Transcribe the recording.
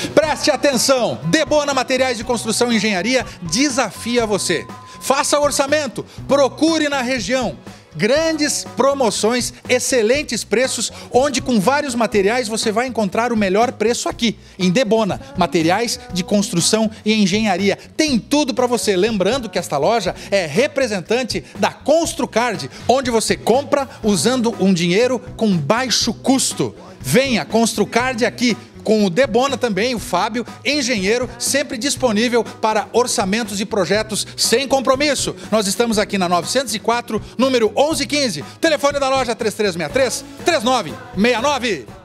Preste atenção! Debona Materiais de Construção e Engenharia desafia você. Faça orçamento, procure na região. Grandes promoções, excelentes preços, onde com vários materiais você vai encontrar o melhor preço aqui, em Debona, Materiais de Construção e Engenharia. Tem tudo para você. Lembrando que esta loja é representante da Construcard, onde você compra usando um dinheiro com baixo custo. Venha, Construcard aqui. Com o Debona também, o Fábio, engenheiro, sempre disponível para orçamentos e projetos sem compromisso. Nós estamos aqui na 904, número 1115. Telefone da loja 3363-3969.